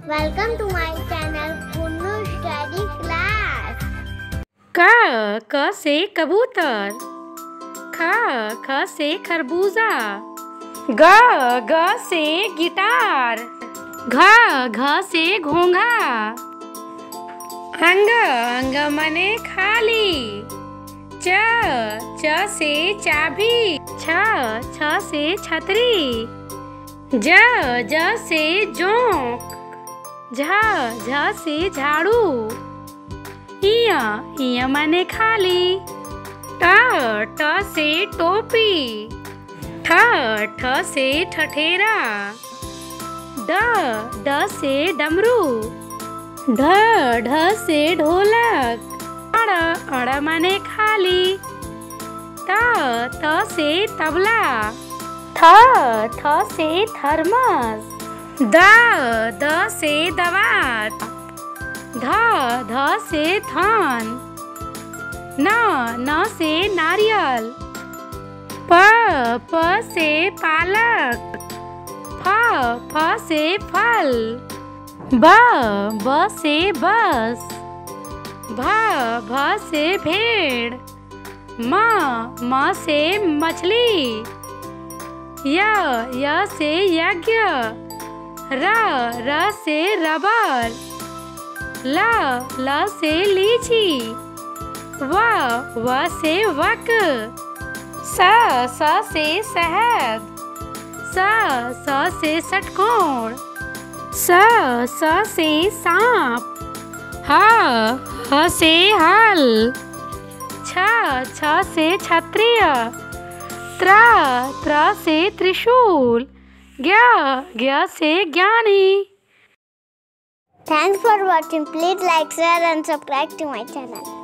Welcome to my channel Kunnu Study Class. क से कबूतर, ख से खरबूजा, ग से गिटार, घ से घोंघा, अंग मने खाली, च से चाबी, छ से छतरी, ज से जोंक, झ से झाड़ू, इया मने खाली, ट से टोपी, ठ से ठठेरा, ड से डमरू, ढ से ढोलक, अड़ मने खाली, त से तबला, थ से थर्मस, द से दवात, ध से धान, न से नारियल, प से पालक, फ से फल, ब से बस, भ से भेड़, म से मछली, य से यज्ञ, र से रबर, ल से लीची, व से वक, स से शहद, स से षटकोण, स से सांप, ह से हल, छ से क्षत्रिय, त्र से त्रिशूल, ज्ञ से ज्ञानी। Thanks for watching. Please like, share and subscribe to my channel.